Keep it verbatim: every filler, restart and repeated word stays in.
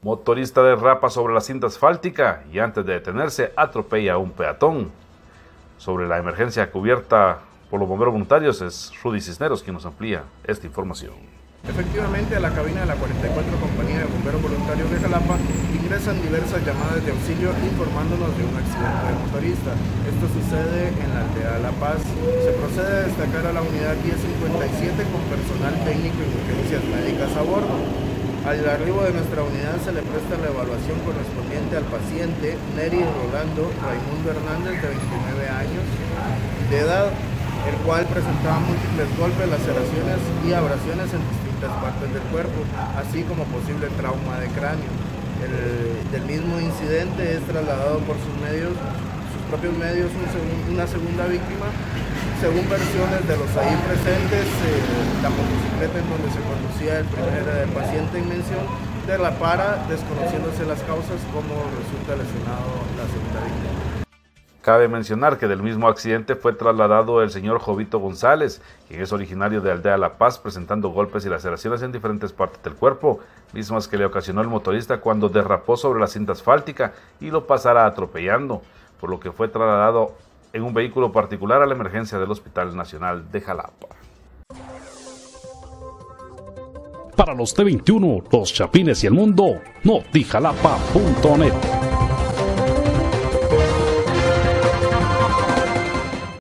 Motorista derrapa sobre la cinta asfáltica y antes de detenerse atropella a un peatón. Sobre la emergencia cubierta por los bomberos voluntarios es Rudy Cisneros quien nos amplía esta información. Efectivamente, a la cabina de la cuarenta y cuatro Compañía de Bomberos Voluntarios de Jalapa ingresan diversas llamadas de auxilio informándonos de un accidente de motorista. Esto sucede en la aldea de La Paz. Se procede a destacar a la unidad diez cincuenta y siete con personal técnico y urgencias médicas a bordo. Al arribo de nuestra unidad se le presta la evaluación correspondiente al paciente Neri Rolando Raimundo Hernández, de veintinueve años de edad, el cual presentaba múltiples golpes, laceraciones y abrasiones en distintas partes del cuerpo, así como posible trauma de cráneo. El, del mismo incidente es trasladado por sus medios, sus propios medios, un segun, una segunda víctima. Según versiones de los ahí presentes, eh, la motocicleta en donde se conducía el primer eh, paciente en mención derrapara, desconociéndose las causas, como resulta lesionado la segunda víctima. Cabe mencionar que del mismo accidente fue trasladado el señor Jovito González, quien es originario de Aldea La Paz, presentando golpes y laceraciones en diferentes partes del cuerpo, mismas que le ocasionó el motorista cuando derrapó sobre la cinta asfáltica y lo pasara atropellando, por lo que fue trasladado en un vehículo particular a la emergencia del Hospital Nacional de Jalapa. Para los T veintiuno, los Chapines y el mundo, Notijalapa punto net.